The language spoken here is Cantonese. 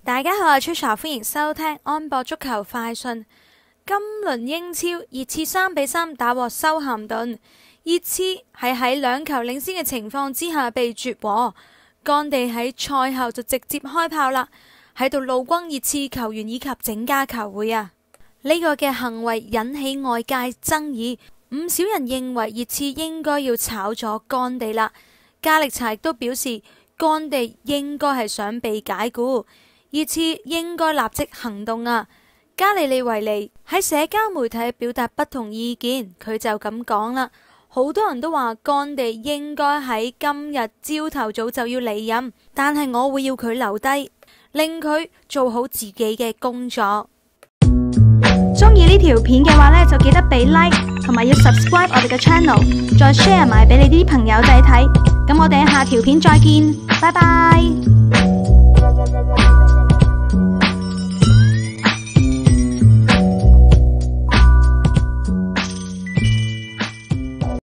大家好，我係 Trisha， 歡迎收聽安博足球快訊。今輪英超熱刺3-3打和修咸頓，熱刺係喺2球領先嘅情況之下被絕和，干地喺賽後就直接開炮啦，喺度怒轟熱刺球員以及整家球會啊！呢個嘅行為引起外界爭議，唔少人認為熱刺應該要炒咗干地啦。加力查亦都表示，干地應該係想被解僱。熱刺應該立即行動啊！加里利維尼喺社交媒體表達不同意見，佢就咁講啦。好多人都話干地應該喺今日朝頭早就要離任，但係我會要佢留低，令佢做好自己嘅工作。 中意呢條片嘅話呢，就記得俾 like 同埋要 subscribe 我哋嘅 channel， 再 share 埋俾你啲朋友仔睇。咁我哋下條片再見，拜拜。